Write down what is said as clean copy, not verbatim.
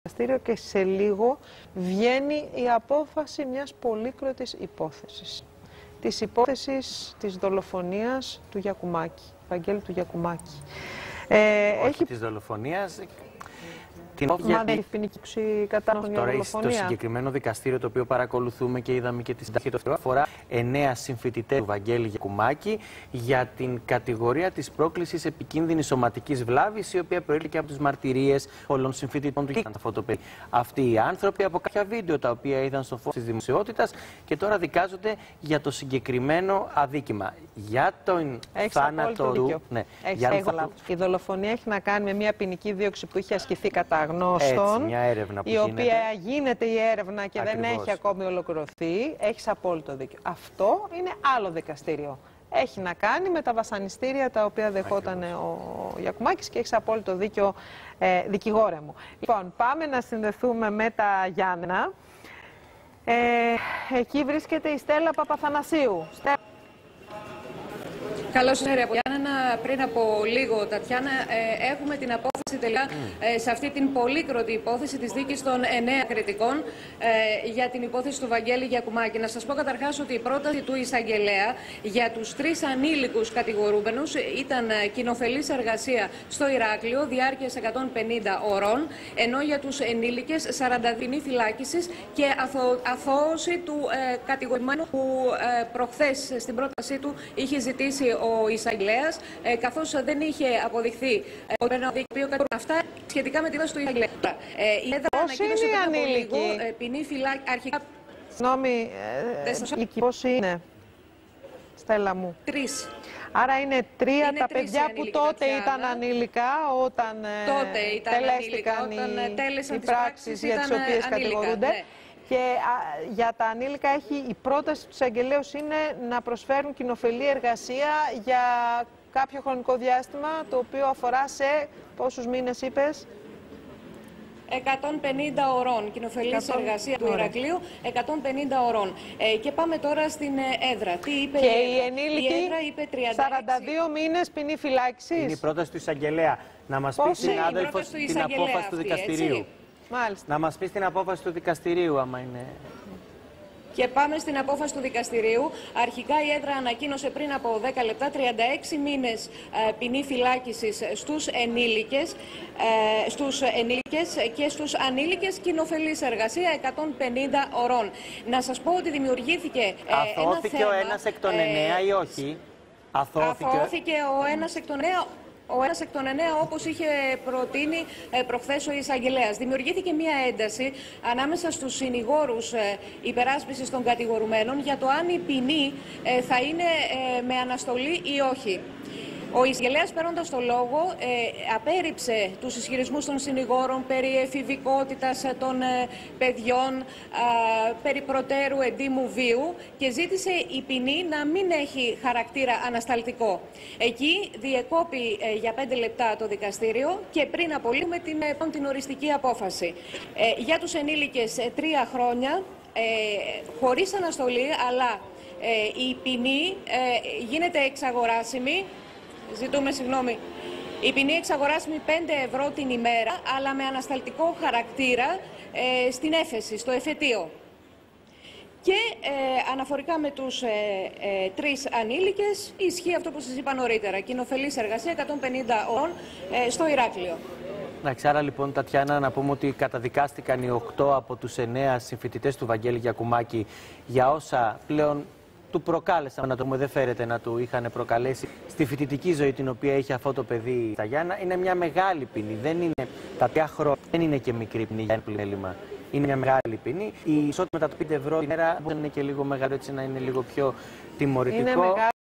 δικαστήριο και σε λίγο βγαίνει η απόφαση μιας πολύκροτης υπόθεσης. Της υπόθεσης της δολοφονίας του Γιακουμάκη, Βαγγέλη του Γιακουμάκη. Όχι της δολοφονίας. Μα δεν έχει ποινική κατάσταση για δολοφονία. Το συγκεκριμένο δικαστήριο το οποίο παρακολουθούμε και είδαμε και τη συνταγή του αφορά 9 συμφοιτητές του Βαγγέλη Γιακουμάκη για την κατηγορία της πρόκλησης επικίνδυνης σωματικής βλάβης, η οποία προήλθε από τις μαρτυρίες όλων συμφοιτητών του φωτοπέδι. Αυτοί οι άνθρωποι από κάποια βίντεο τα οποία είδαν στο φως της δημοσιότητας και τώρα δικάζονται για το συγκεκριμένο αδίκημα. Για τον θάνατο του. Ναι, η δολοφονία έχει να κάνει με μια ποινική δίωξη που είχε ασκηθεί κατά γνώστων, μια έρευνα που η οποία γίνεται η έρευνα και Ακριβώς. δεν έχει ακόμη ολοκληρωθεί. Έχεις απόλυτο δίκιο. Αυτό είναι άλλο δικαστήριο. Έχει να κάνει με τα βασανιστήρια τα οποία δεχόταν ο Γιακουμάκης και έχεις απόλυτο δίκιο, δικηγόρε μου. Λοιπόν, πάμε να συνδεθούμε με τα Γιάννενα. Εκεί βρίσκεται η Στέλλα Παπαθανασίου. Καλώς ήρθατε από Γιάννενα. Πριν από λίγο, Τατιάνα, έχουμε την απόφαση τελικά σε αυτή την πολύκροτη υπόθεση της δίκης των 9 κριτικών για την υπόθεση του Βαγγέλη Γιακουμάκη. Να σας πω καταρχάς ότι η πρόταση του εισαγγελέα για τους 3 ανήλικους κατηγορούμενους ήταν κοινοφελής εργασία στο Ηράκλειο διάρκειας 150 ωρών, ενώ για τους ενήλικες 40 φυλάκισης και αθώωση του κατηγορημένου που προχθές στην πρότασή του είχε ζητήσει ο εισαγγελέας, καθώς δεν είχε αποδειχθεί ότι ένα δίκαιο αυτά σχετικά με τη δόση του εισαγγελέα. Πώς είναι οι ανήλικοι? Ποινή φυλάκιση αρχικά. Συγγνώμη, πώς είναι, Στέλλα μου? 3. Άρα είναι 3 τα παιδιά που ανήλικα, τότε Τατιάνα. ήταν ανήλικα όταν τελέστηκαν οι πράξεις για τις οποίες κατηγορούνται. Ναι. Και για τα ανήλικα η πρόταση του εισαγγελέου είναι να προσφέρουν κοινοφελή εργασία για κάποιο χρονικό διάστημα, το οποίο αφορά σε πόσους μήνες είπες? 150 ωρών. Κοινοφελής εργασία του Ηρακλείου, 150 ωρών. Και πάμε τώρα στην έδρα. Τι είπε και η ενήλικη? Η έδρα είπε 36. 42 μήνες ποινή φυλάκισης. Είναι η πρόταση του εισαγγελέα. Να μας πει συνάδελφος την απόφαση του δικαστηρίου. Έτσι. Μάλιστα. Να μας πει την απόφαση του δικαστηρίου, άμα είναι. Και πάμε στην απόφαση του δικαστηρίου. Αρχικά η έδρα ανακοίνωσε πριν από 10 λεπτά 36 μήνες ποινή φυλάκισης στους ενήλικες και στους ανήλικες κοινοφελής εργασία 150 ωρών. Να σας πω ότι δημιουργήθηκε αθώθηκε ο ένας εκ των 9 ή όχι? Αθώθηκε ο ένας εκ των 9. Ο ένας εκ των 9, όπως είχε προτείνει προχθές ο εισαγγελέας. Δημιουργήθηκε μια ένταση ανάμεσα στους συνηγόρους υπεράσπισης των κατηγορουμένων για το αν η ποινή θα είναι με αναστολή ή όχι. Ο εισαγγελέας, παίρνοντας το λόγο, απέρριψε τους ισχυρισμούς των συνηγόρων περί εφηβικότητας των παιδιών, περί προτέρου εντύμου βίου και ζήτησε η ποινή να μην έχει χαρακτήρα ανασταλτικό. Εκεί διεκόπη για 5 λεπτά το δικαστήριο και πριν από λίγο με την οριστική απόφαση. Για τους ενήλικες 3 χρόνια, χωρίς αναστολή, αλλά η ποινή γίνεται εξαγοράσιμη. Ζητούμε συγγνώμη. Η ποινή εξαγοράσιμη 5 ευρώ την ημέρα, αλλά με ανασταλτικό χαρακτήρα στην έφεση, στο εφετείο. Και αναφορικά με τους 3 ανήλικες, ισχύει αυτό που σας είπα νωρίτερα. Κοινοφελής εργασία 150 ώρων στο Ηράκλειο. Εντάξει, άρα λοιπόν, Τατιάνα, να πούμε ότι καταδικάστηκαν οι 8 από τους 9 συμφοιτητές του Βαγγέλη Γιακουμάκη για όσα πλέον του προκάλεσαν, να το πούμε, δεν φέρεται να του είχαν προκαλέσει στη φοιτητική ζωή την οποία έχει αυτό το παιδί στα Γιάννα. Είναι μια μεγάλη ποινή. Δεν είναι τα 3 χρόνια, δεν είναι και μικρή ποινή για ένα έλλειμμα. Είναι μια μεγάλη ποινή. Η ισότητα με τα 5 ευρώ την μέρα μπορεί να είναι και λίγο μεγάλο, έτσι να είναι λίγο πιο τιμωρητικό.